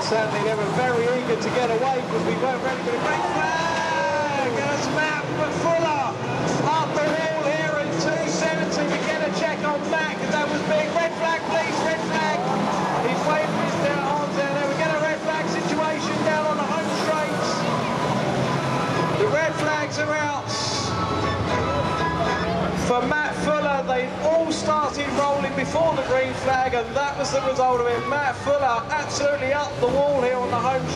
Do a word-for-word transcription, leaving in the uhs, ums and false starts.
certainly they were very eager to get away because we weren't ready for the green flag. As Matt Fuller up the wall here in two seventy. We get a check on Matt because that was big. Red flag, please, red flag. He's waving his down arms down there. We get a red flag situation down on the home straights. The red flags are out. For Matt Fuller, they all started rolling before the green flag, and that was the result of it. Matt Fuller absolutely up the wall here on the home